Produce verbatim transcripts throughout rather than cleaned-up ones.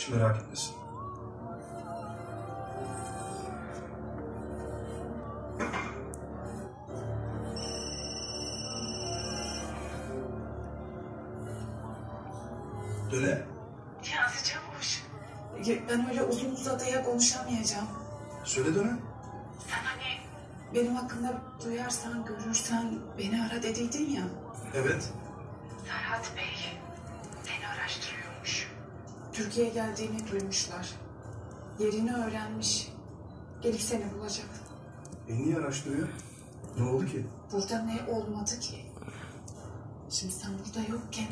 Hiç merak etmesin. Döne. Niyazi Çavuş. Ben öyle uzun uzadıya konuşamayacağım. Söyle Döne. Sen hani benim hakkında duyarsan, görürsen beni ara dediydin ya. Evet. Serhat Bey seni araştırıyormuş. Türkiye'ye geldiğini duymuşlar. Yerini öğrenmiş. Gelip seni bulacak. E niye araştırıyor? Ne oldu ki? Burada ne olmadı ki? Şimdi sen burada yokken...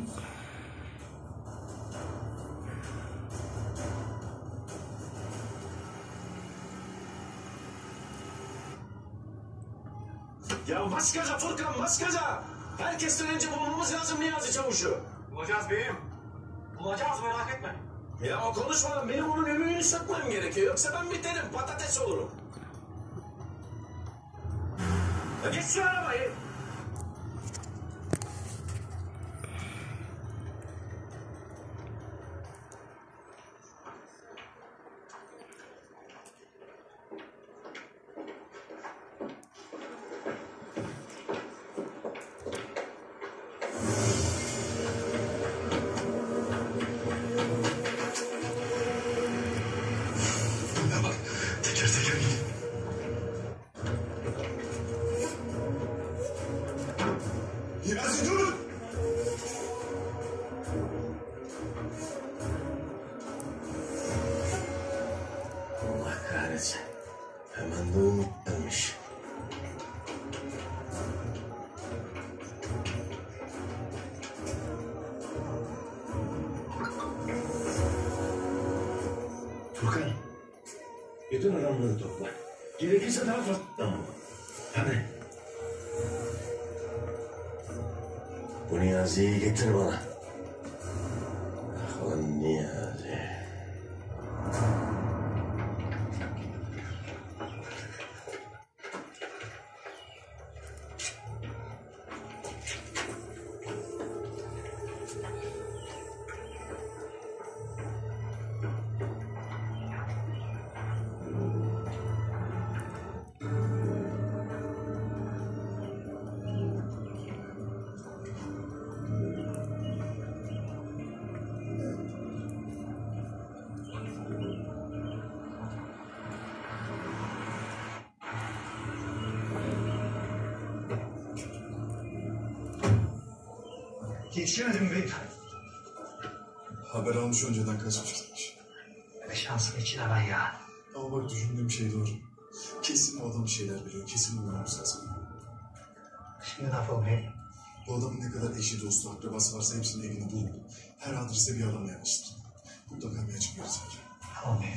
Ya maskaza Furkan, maskaza! Herkesten önce bulmamız lazım Niyazi Çavuş'u. Bulacağız beyim. Bulacağız, merak etme. Ya o konuşmadan benim onun ümüğünü sökmem gerekiyor. Yoksa ben biterim, patates olurum. Ya geç şu arabayı. Teker teker gidin. Niyazi durun! Allah kahretsin. Hemen de unutmuş. Furkan. Bütün adamları topla. Gerekirse daha fazla. Tamam. Hadi. Bu Niyazi'yi getir bana. Ah lan Niyazi. Yetişemedim beyim. Haber almış önceden kaçmış gitmiş. Be şansın içine ben ya. Ama bak düşündüğüm şey doğru. Kesin bu adam bir şeyler biliyor. Kesin bulmamız lazım. Şimdi ne yapalım beyim? Bu adamın ne kadar eşi, dostu, akrabası varsa hepsinin evini bulun. Her adrese bir adam yerleştirin. Mutlaka bir açık verirsin. Tamam beyim.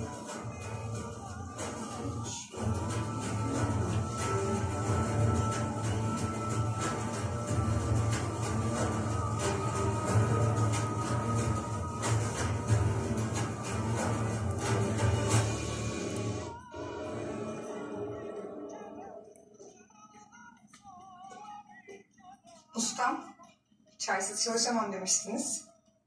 Ustam, çaysız çalışamam demiştiniz.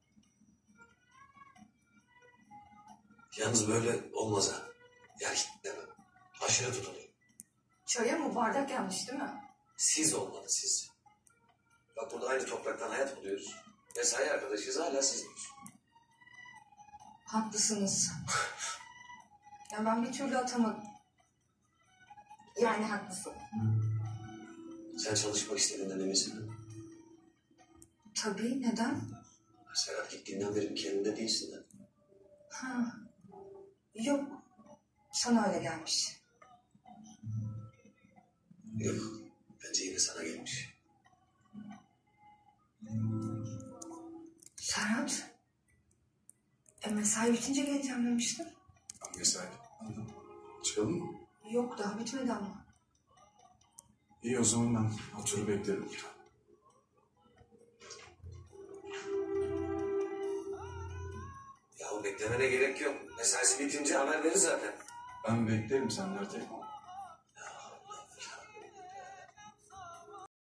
Yalnız böyle olmaz ha. Yani demem. Aşırı tutuluyor. Çaya mı? Bardak yanlış değil mi? Siz olmalı siz. Bak burada aynı topraktan hayat buluyoruz. Mesai arkadaşıyız hala siz diyorsun. Haklısınız. Ya ben bir türlü atamadım. Yani haklısın. Sen çalışmak istediğinden eminsin mi? Tabii, neden? Serhat gittiğinden beri kendinde değilsin de. Ha. Yok, sana öyle gelmiş. Yok. Bence yine sana gelmiş. Serhat, e, mesai bitince geleceğim demiştin. Mesai. Anladım. Çıkalım mı? Yok, daha bitmedi ama. İyi o zaman ben oturup beklerim. Ya o beklemene gerek yok. Mesaisi bitince haber verir zaten. Ben beklerim, sen nerede?